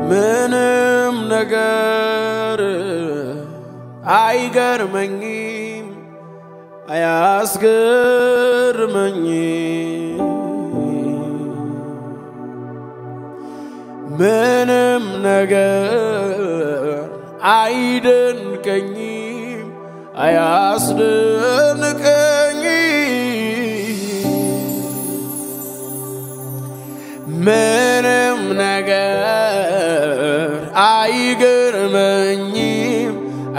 ምንም ነገር አይገርመኝም አያስገርመኝም ምንም ነገር አይደንቀኝም አያስደንቀኝም ምንም ነገር አይገርመኝም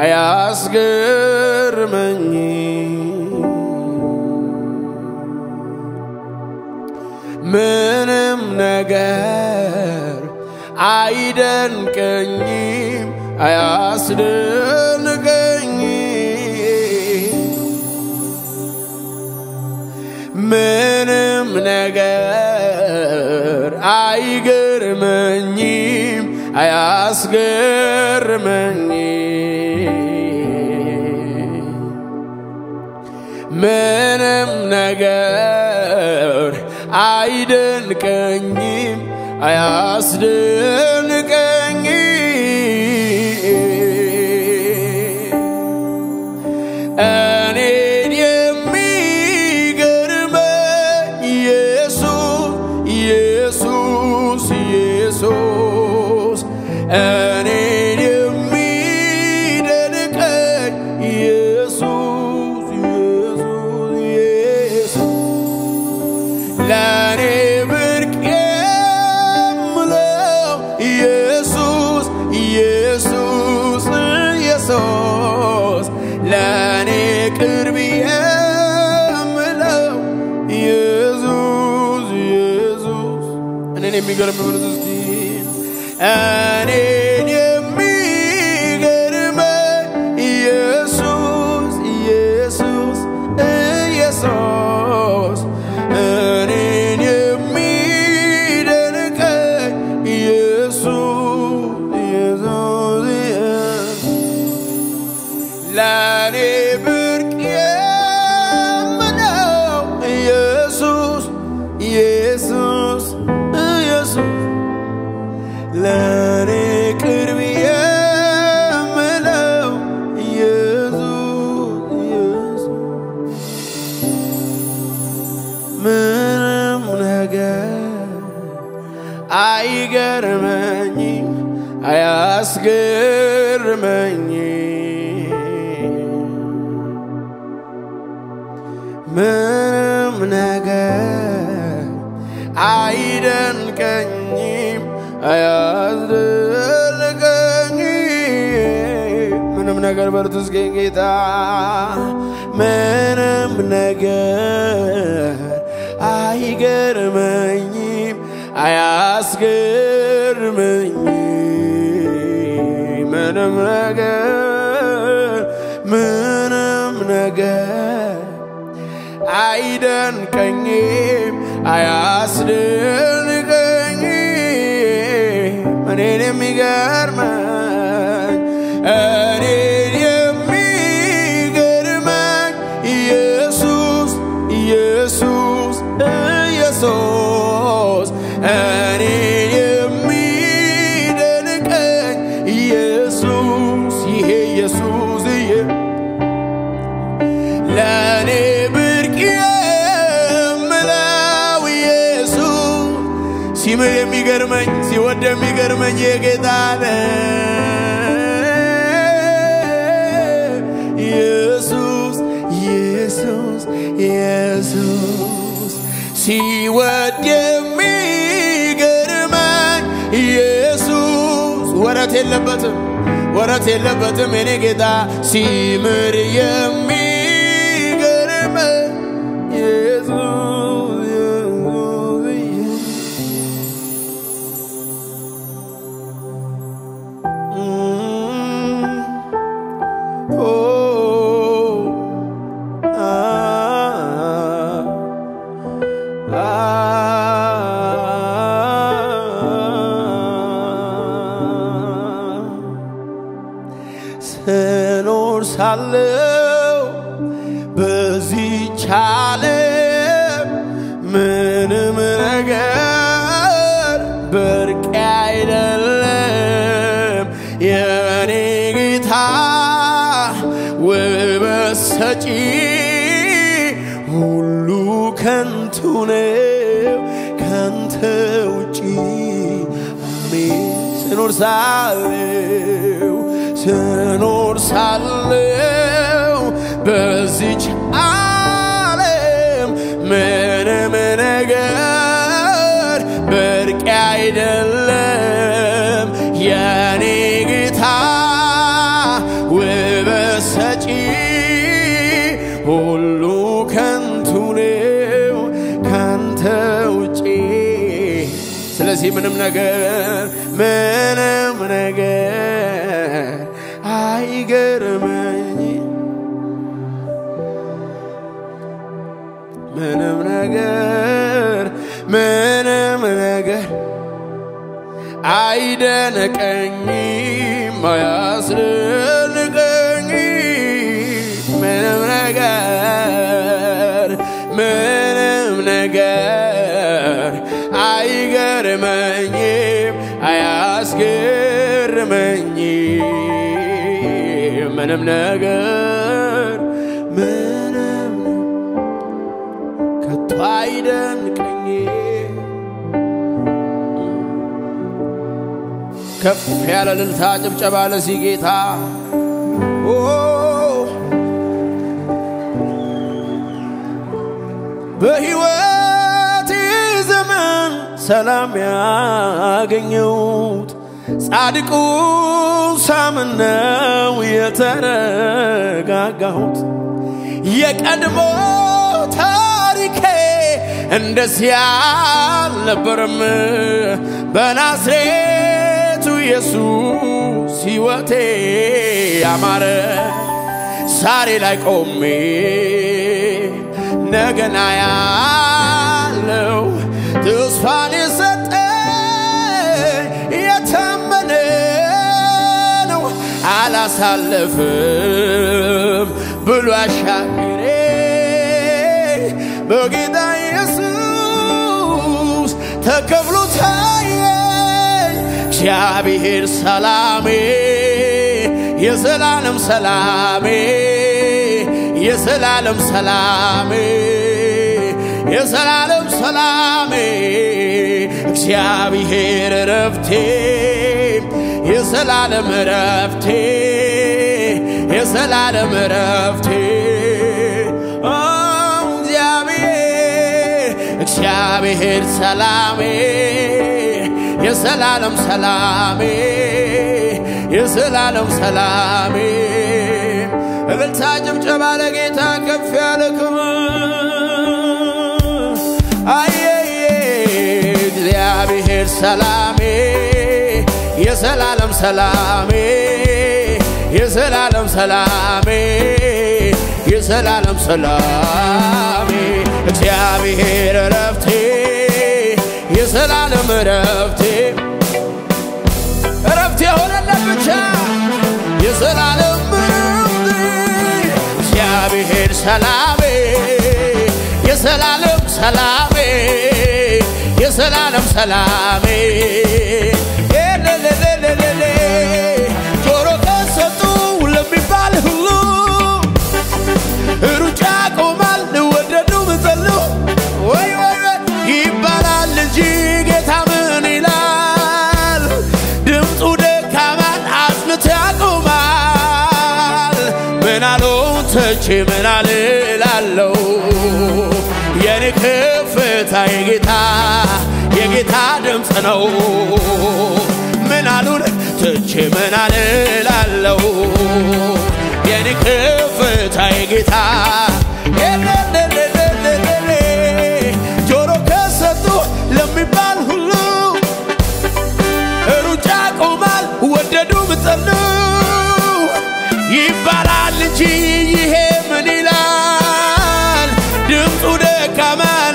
አያስገርመኝም ምንም ነገር አይደንቀኝም አያስደንቀኝም ምንም ነገር አይገርመኝም አያስገርመኝም ምንም ነገር አይደንቀኝም አያስደንቀኝም እኔን የሚገርመኝ ኢየሱስ እኔን የሚደንቀኝ ኢየሱስ ለኔ ብርቅ የምለው ኢየሱስ ለኔ ቅርብ የምለው ኢየሱስ እኔን የሚገርመኝ እኔን የሚገርመኝ ኢየሱስ እኔን የሚደንቀኝ ኢየሱስ ለኔ ብርቅ የምለው ኢየሱስ ለኔ ቅርብ የምለው ኢየሱስ ምንም ነገር አይገርመኝም አያስገርመኝም ምንም ነገር አይደንቀኝም አያስደንቀኝም ምንም ነገር በርቱስ ጌታ ምንም ነገር አይገርመኝም አያስገርመኝም ምንም ነገር አይደንቀኝም አያስደንቀኝም እኔን የሚገርመኝ ኢየሱስ እኔን የሚደንቀኝ ኢየሱስ ኢየሱስ ለኔ ብርቅ የምለው ኢየሱስ ሲምር የሚገርመኝ ሲወድ የሚገርመኝ የጌታ ኢየሱስ ሲወድ የሚገርመኝ ኢየሱስ ወረት የለበትም የኔ ጌታ ሲምር የሚገርመኝ ኢየሱስ ስኖር ሳለው በዚህች ዓለም ምንም ነገር ብርቅ አይደለም ሰጪ ሁሉ ከንቱ ነው ካንተ ውጪ አሜን ስኖር ሳለው በዚች ዓለም ምንም ነገር ብርቅ አይደለም የኔ ጌታ ውበት ሰጪ ሁሉ ከንቱ ነው ካንተ ውጪ ስለዚህ ምንም ነገር አይገርመኝ ምንም ነገር አይደነቀኝም አያስደንቀኝ ምንም ነገር አይገርመኝም አያስገርመኝም ምንም ነገር ከቶ አይደንቀኝም ከፍ ያለ እልልታ ጭብጨባ ለዚህ ጌታ በሕይወቴ ዘመን ሰላም ያገኘሁት ጻድቁ ሳምነው የተረጋጋሁት የቀድሞ ታሪኬ እንደዚያ አልነበረም በናዝሬቱ ኢየሱስ ሕይወቴ ያማረ ዛሬ ላይ ቆሜ ነገና ያለው ተስፋን የሰጠ የታመነ ነው አላሳልፍም ብሎ አሻገሬ በጌታ ኢየሱስ ተከፍሎ ታየኝ እግዚአብሔር ሰላሜ የዘላለም ሰላሜ የዘላለም ሰላሜ የዘላለም ሰላሜ እግዚአብሔር ረፍቴ የዘላለም ረፍቴ የዘላለም ረፍቴ እግዚአብሔር ሰላሜ የዘላለም ሰላሜ የዘላለም ሰላሜ እልልታ ጭብጨባ ለጌታ ከፍ ያለ ክብር እግዚአብሔር ሰላሜ የዘላለም ሰላሜ የዘላለም ሰላሜ የዘላለም ሰላሜ እግዚአብሔር ረፍቴ የዘላለም ረፍቴ ረፍቴ ሆነለት ብቻ የዘላለም እግዚአብሔር ሰላሜ የዘላለም ሰላሜ የዘላለም ሰላሜ ጆሮ ከሰጡ ለሚባል ሁሉ ሩጫ ቆማል ወደዱ ምጸሉ ወይ ይባላል እንጂ ጌታ ምን ይላል ድምፁ ደካማን አጽንቶ ያቆማል ምን አለው ተቼ ምን አልላለው የኔ ከፍታ የጌታ ድምፅ ነው ምን አሉን ተቼ ምን አልላለው የኔ ከፍታ የጌታ ጆሮ ከሰጡ ለሚባል ሁሉ ሩጫ ቆማል ወደዱ ምጸሉ ይባላል እንጂ ይሄ ምን ይላል ድምፁ ደካማን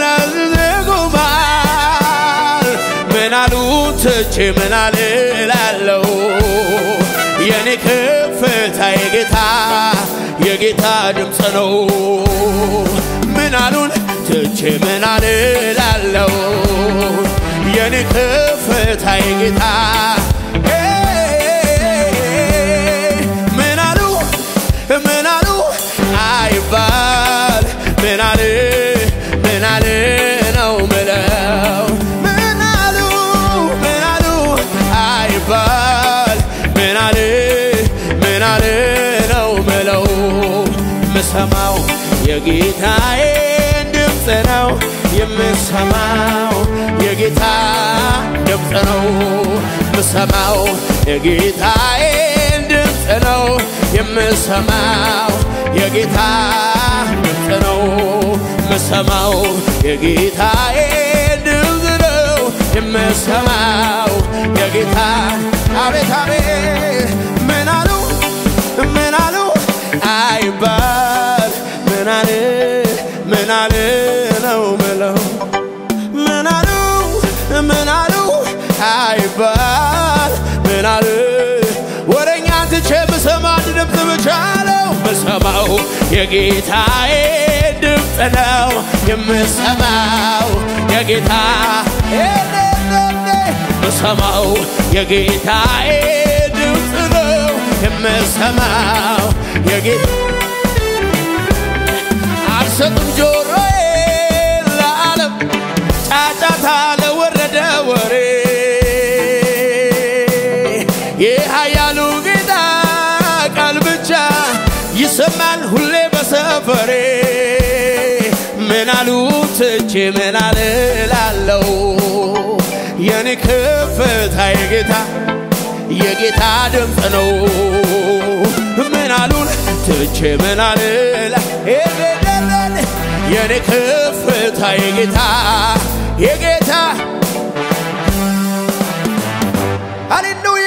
ያቆማል ምን አሉት ተቼ ምን አልላለው የኔ ከፍታ የጌታ ድምፅ ነው ምን አሉን ተቼ ምን አልላለው የኔ ከፍታ የጌታ ምን አሉ የምሰማው የጌታዬ ድምፅ ነው የምሰማው የጌታ ድምፅ ነው የምሰማው የጌታዬ ድምፅ ነው የምሰማው የጌታ ድምፅ ነው የምሰማው የጌታዬ ድምፅ ነው የምሰማው የጌታ አቤት አቤት ምን አሉ አይባል ምን አለ ነው ምለው ምን አሉ አይባል ምን አለ ወረኛ ትቼ ብሰማ ድምፅ ብቻ ነው ብሰማው የጌታዬ ድምፅ ነው የምሰማው የጌታ ብሰማው የጌታዬ ድምፅ ነው የምሰማው የጌታ አልሰጥም ጆሮዬ ለዓለም ጫጫታ ለወረደ ወሬ የኃያሉ ጌታ ቃል ብቻ ይሰማል ሁሌ በሰፈሬ ምን አሉ ትቼ ምን አልላለው የኔ ከፍታ የጌታ ድምፅ ነው ምን አሉን ትቼ ምን አልላ የኔ ከፍታ የጌታ ሃሌሉያ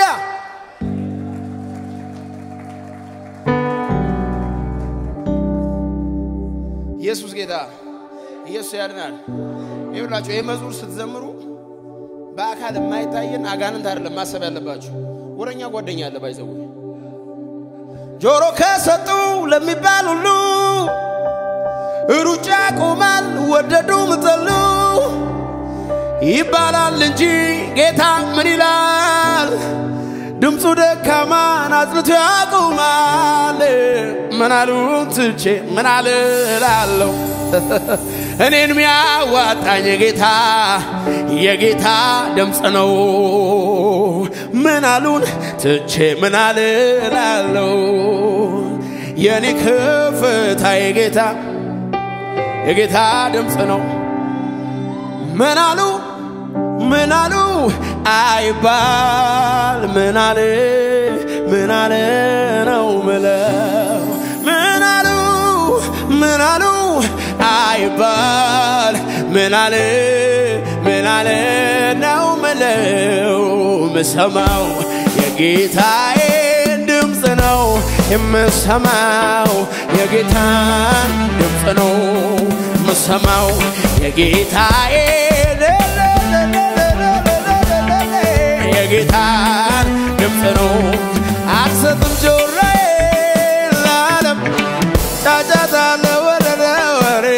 ኢየሱስ ጌታ ኢየሱስ ያድናል ይብላችሁ የመዝሙር ስትዘምሩ በአካል የማይታየን አጋንንት አይደለም ማሰብ ያለባችሁ ወረኛ ጓደኛ አለ ባይዘው ጆሮ ከሰጡ ለሚባል ሁሉ ሩጫ ቆማል ወደዱም ጠሉ ይባላል እንጂ ጌታ ምን ይላል ድምፁ ደካማን አጽንቶ ያቆማል ምን አሉ ትቼ ምን አልላለው እኔን ሚያዋጣኝ የጌታ ድምፅ ነው ምን አሉን ትቼ ምን አልላለው የኔ ከፍታ የጌታ ድምፅ ነው ምን አሉ አይባል ምን አለ ነው ምለው ምን አሉ አይባል ምን አለ ነው ምለው ምሰማው የጌታዬ ድምፅ ነው የምሰማው የጌታ ድምፅ ነው ምሰማው የጌታዬ የጌታ ድምፅ ነው አልሰጥም ጆሮዬ ለዓለም ጫጫታ ለወረደ ወሬ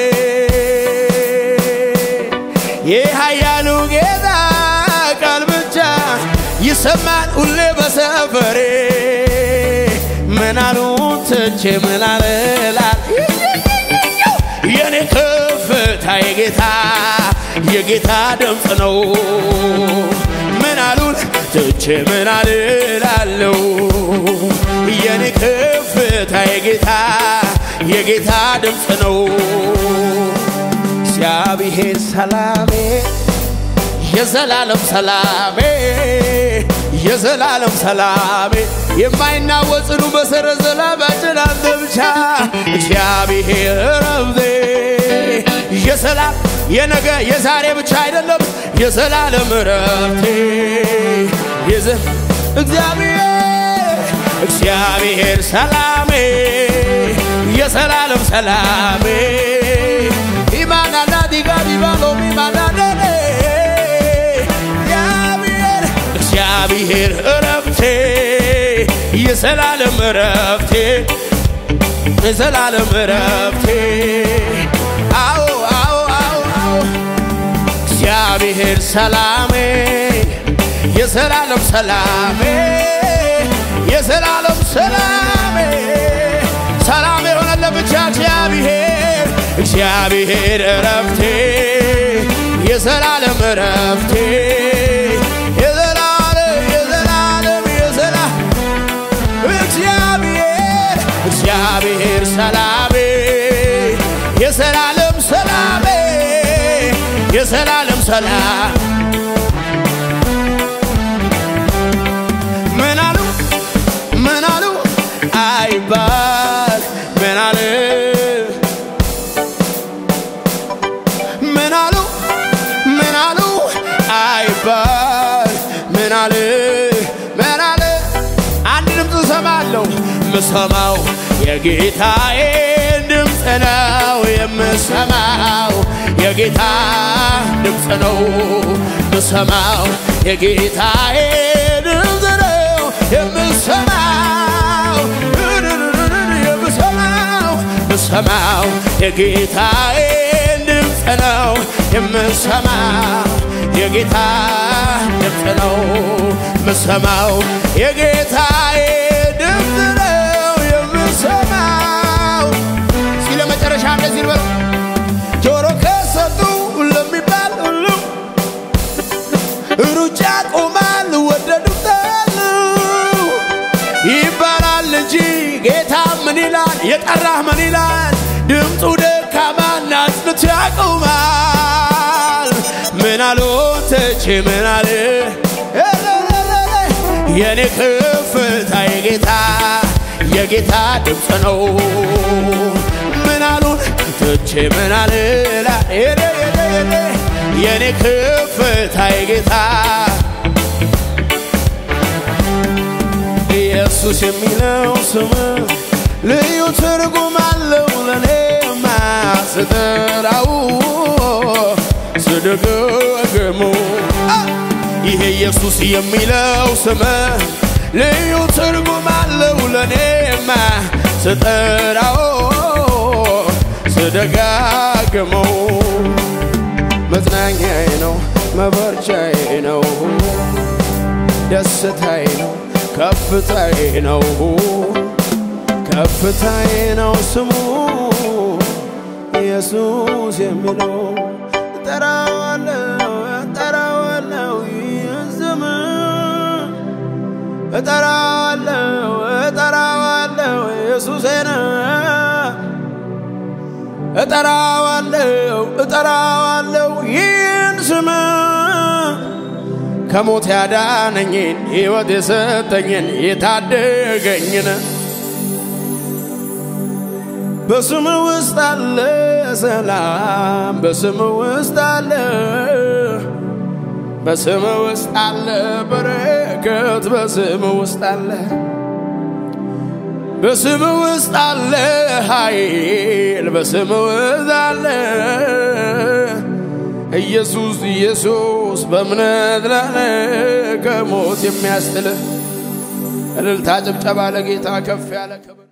የኃያሉ ጌታ ቃል ብቻ ይሰማል ሁሌ በሰፈሬ ምን አሉ ትቼ ምን አልላል የኔ ከፍታ የጌታ ድምፅ ነው ምን አሉ ትቼ ምን አልላለው የኔ ከፍታ የጌታ ድምፅ ነው እግዚአብሔር ሰላሜ የዘላለም ሰላሜ የማይናወጽኑ መሰረት ሰላማችን አንተ ብቻ እግዚአብሔር ረብዜ የሰላም የነገ የዛሬ ብቻ አይደለም የዘላለም ረብቴ እግዚአብሔር ሰላሜ የዘላለም ሰላሜ ኢማናና ዲጋቢ ባሎም ኢማናነ እግዚአብሔር ረብቴ የዘላለም ረብቴ አዎ እግዚአብሔር ሰላሜ የዘላለም ሰላሜ ሰላም የሆነለት ብቻ እግዚአብሔር ረብቴ የዘላለም ረብቴ እግዚአብሔር ሰላሜ የዘላለም ሰላም ምን አሉ አይባል ምን አሉ አይባል ምን አሉ አንድ ድምፅ ሰማለሁ ምሰማው የጌታዬ ድምፅ ነው የምሰማው የጌታ ድምፅ ነው ምሰማው የጌታዬ ድምፅ ነው የምሰማው ምሰማው የጌታዬ ድምፅ ነው የምሰማው የጌታ ድምፅ ነው ምሰማው የጌታዬ ድምፅ ነው የምሰማው ሲለ መጨረሻ እንደዚህ ነው ጆሮ ከሰጡ ለሚባል ሁሉ ሩጫ ቆማል ወደዱታል ይባላል እንጂ ጌታ ምን ይላል የጠራህ ምን ይላል ድምፁ ደካማና አጽንቶ ያቆማል ምን አሉ ተቼ ምን አለ የኔ ከፍታ የጌታ ድምፅ ነው ምን አሉ ተቼ ምን አለ የኔ ከፍታ የጌታ ኢየሱስ የሚለው ስም ልዩ ትርጉም አለው ለኔማ ስጠራው ስደጋግመው ይሄ ኢየሱስ የሚለው ስም ልዩ ትርጉም አለው ለኔማ ስጠራው ስደጋግመው መጽናኛዬ ነው መበርቻዬ ነው ደስታዬ ነው ከፍታዬ ነው ስሙ ኢየሱስ የሚለው እጠራዋለሁ ይዝም እጠራዋለሁ ኢየሱሴን እጠራዋለሁ ይህን ስም ከሞት ያዳነኝን ሕይወት የሰጠኝን የታደገኝን በስም ውስጥ አለ ሰላም በስም ውስጥ አለ በረከት በስም ውስጥ አለ ኃይል በስም ውስጥ አለ ኢየሱስ በእምነት ከሞት የሚያስጥል እልልታ ጭብጨባ ለጌታ ከፍ ያለ ክብር